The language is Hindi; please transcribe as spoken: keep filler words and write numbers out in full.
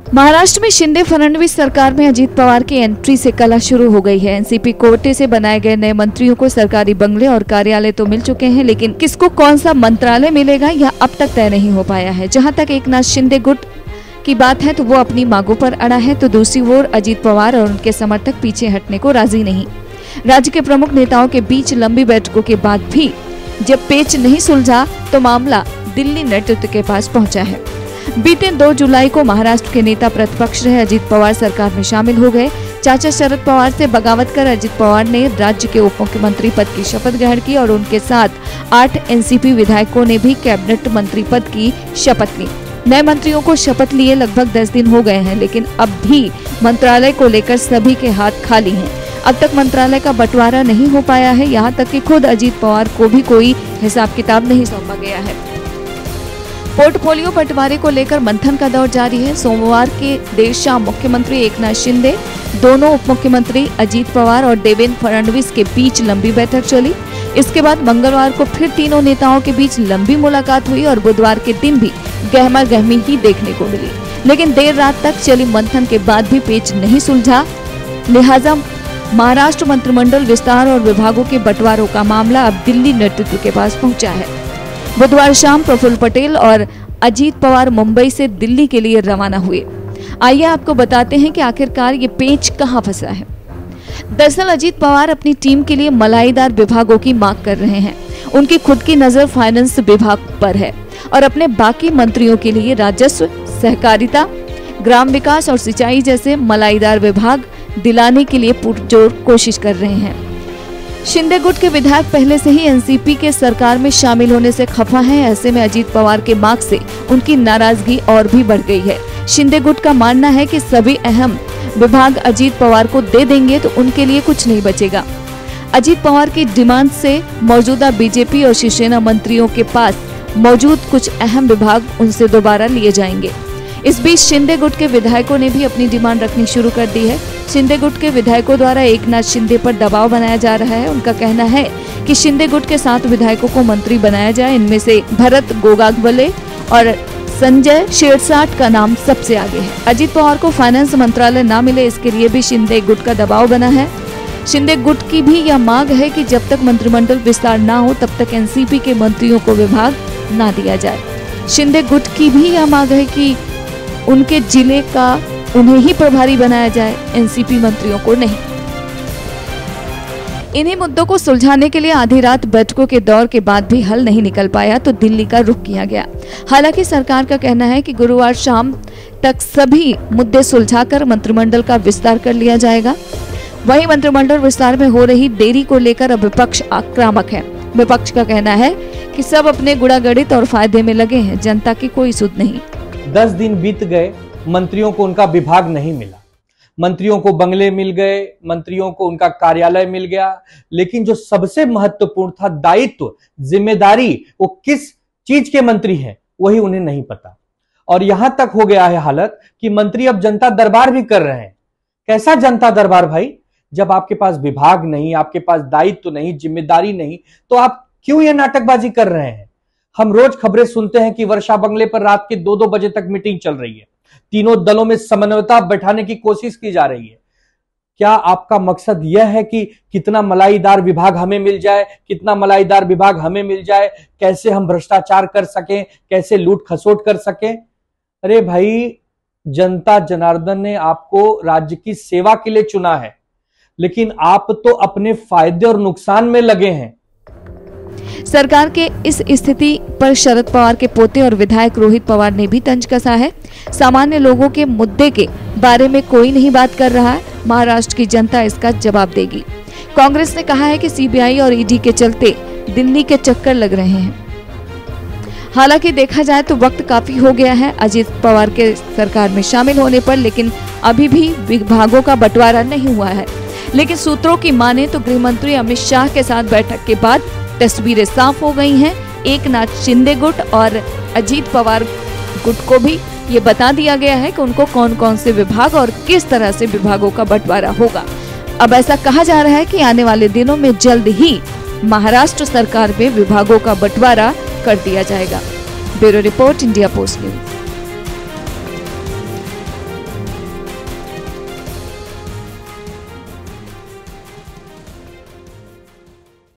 महाराष्ट्र में शिंदे फडणवीस सरकार में अजीत पवार की एंट्री से कला शुरू हो गई है। एनसीपी कोटे से बनाए गए नए मंत्रियों को सरकारी बंगले और कार्यालय तो मिल चुके हैं, लेकिन किसको कौन सा मंत्रालय मिलेगा यह अब तक तय नहीं हो पाया है। जहां तक एकनाथ शिंदे गुट की बात है तो वो अपनी मांगों पर अड़ा है, तो दूसरी ओर अजीत पवार और उनके समर्थक पीछे हटने को राजी नहीं। राज्य के प्रमुख नेताओं के बीच लंबी बैठकों के बाद भी जब पेच नहीं सुलझा तो मामला दिल्ली नेतृत्व के पास पहुंचा है। बीते दो जुलाई को महाराष्ट्र के नेता प्रतिपक्ष रहे अजीत पवार सरकार में शामिल हो गए। चाचा शरद पवार से बगावत कर अजीत पवार ने राज्य के उप मुख्यमंत्री पद की शपथ ग्रहण की और उनके साथ आठ एनसीपी विधायकों ने भी कैबिनेट मंत्री पद की शपथ ली। नए मंत्रियों को शपथ लिए लगभग दस दिन हो गए हैं, लेकिन अब भी मंत्रालय को लेकर सभी के हाथ खाली हैं। अब तक मंत्रालय का बंटवारा नहीं हो पाया है, यहाँ तक कि खुद अजीत पवार को भी कोई हिसाब किताब नहीं सौंपा गया है। पोर्टफोलियो बंटवारे को लेकर मंथन का दौर जारी है। सोमवार के देर शाम मुख्यमंत्री एकनाथ शिंदे, दोनों उप मुख्यमंत्री अजीत पवार और देवेंद्र फडणवीस के बीच लंबी बैठक चली। इसके बाद मंगलवार को फिर तीनों नेताओं के बीच लंबी मुलाकात हुई और बुधवार के दिन भी गहमा गहमी ही देखने को मिली, लेकिन देर रात तक चली मंथन के बाद भी पेच नहीं सुलझा। लिहाजा महाराष्ट्र मंत्रिमंडल विस्तार और विभागों के बंटवारों का मामला अब दिल्ली नेतृत्व के पास पहुंचा है। बुधवार शाम प्रफुल्ल पटेल और अजीत पवार मुंबई से दिल्ली के लिए रवाना हुए। आइए आपको बताते हैं कि आखिरकार ये पेच कहां फंसा है। दरअसल अजीत पवार अपनी टीम के लिए मलाईदार विभागों की मांग कर रहे हैं। उनकी खुद की नजर फाइनेंस विभाग पर है और अपने बाकी मंत्रियों के लिए राजस्व, सहकारिता, ग्राम विकास और सिंचाई जैसे मलाईदार विभाग दिलाने के लिए पुरजोर कोशिश कर रहे हैं। शिंदे गुट के विधायक पहले से ही एनसीपी के सरकार में शामिल होने से खफा हैं। ऐसे में अजीत पवार के मार्ग से उनकी नाराजगी और भी बढ़ गई है। शिंदे गुट का मानना है कि सभी अहम विभाग अजीत पवार को दे देंगे तो उनके लिए कुछ नहीं बचेगा। अजीत पवार की डिमांड से मौजूदा बीजेपी और शिवसेना मंत्रियों के पास मौजूद कुछ अहम विभाग उनसे दोबारा लिए जाएंगे। इस बीच शिंदे गुट के विधायकों ने भी अपनी डिमांड रखनी शुरू कर दी है। शिंदे गुट के विधायकों द्वारा एकनाथ शिंदे पर दबाव बनाया जा रहा है। उनका कहना है कि शिंदे गुट के सात विधायकों को मंत्री बनाया जाए। इनमें से भरत गोगावले और संजय शिरसाट का नाम सबसे आगे है। अजीत पवार को फाइनेंस मंत्रालय न मिले, इसके लिए भी शिंदे गुट का दबाव बना है। शिंदे गुट की भी यह मांग है कि जब तक मंत्रिमंडल विस्तार न हो तब तक एनसीपी के मंत्रियों को विभाग न दिया जाए। शिंदे गुट की भी यह मांग है कि उनके जिले का उन्हें ही प्रभारी बनाया जाए, एनसीपी मंत्रियों को नहीं। इन्हीं मुद्दों को सुलझाने के लिए आधी रात बैठकों के दौर के बाद भी हल नहीं निकल पाया तो दिल्ली का रुख किया गया। हालांकि सरकार का कहना है कि गुरुवार शाम तक सभी मुद्दे सुलझाकर मंत्रिमंडल का विस्तार कर लिया जाएगा। वहीं मंत्रिमंडल विस्तार में हो रही देरी को लेकर अब विपक्ष आक्रामक है। विपक्ष का कहना है कि सब अपने गुड़ागड़ित और फायदे में लगे हैं, जनता की कोई सुध नहीं। दस दिन बीत गए, मंत्रियों को उनका विभाग नहीं मिला। मंत्रियों को बंगले मिल गए, मंत्रियों को उनका कार्यालय मिल गया, लेकिन जो सबसे महत्वपूर्ण था दायित्व, जिम्मेदारी, वो किस चीज के मंत्री हैं वही उन्हें नहीं पता। और यहां तक हो गया है हालत कि मंत्री अब जनता दरबार भी कर रहे हैं। कैसा जनता दरबार भाई? जब आपके पास विभाग नहीं, आपके पास दायित्व नहीं, जिम्मेदारी नहीं, तो आप क्यों ये नाटकबाजी कर रहे हैं? हम रोज खबरें सुनते हैं कि वर्षा बंगले पर रात के दो दो बजे तक मीटिंग चल रही है, तीनों दलों में समन्वयता बैठाने की कोशिश की जा रही है। क्या आपका मकसद यह है कि कितना मलाईदार विभाग हमें मिल जाए, कितना मलाईदार विभाग हमें मिल जाए, कैसे हम भ्रष्टाचार कर सकें, कैसे लूट खसोट कर सकें? अरे भाई, जनता जनार्दन ने आपको राज्य की सेवा के लिए चुना है, लेकिन आप तो अपने फायदे और नुकसान में लगे हैं। सरकार के इस स्थिति पर शरद पवार के पोते और विधायक रोहित पवार ने भी तंज कसा है। सामान्य लोगों के मुद्दे के बारे में कोई नहीं बात कर रहा है। महाराष्ट्र की जनता इसका जवाब देगी। कांग्रेस ने कहा है कि सीबीआई और ईडी के चलते दिल्ली के चक्कर लग रहे हैं। हालांकि देखा जाए तो वक्त काफी हो गया है अजीत पवार के सरकार में शामिल होने पर, लेकिन अभी भी विभागों का बंटवारा नहीं हुआ है। लेकिन सूत्रों की माने तो गृह मंत्री अमित शाह के साथ बैठक के बाद तस्वीरें साफ हो गई हैं। एकनाथ शिंदे गुट और अजीत पवार गुट को भी ये बता दिया गया है कि उनको कौन कौन से विभाग और किस तरह से विभागों का बंटवारा होगा। अब ऐसा कहा जा रहा है कि आने वाले दिनों में जल्द ही महाराष्ट्र सरकार में विभागों का बंटवारा कर दिया जाएगा। Bureau report, India Post news.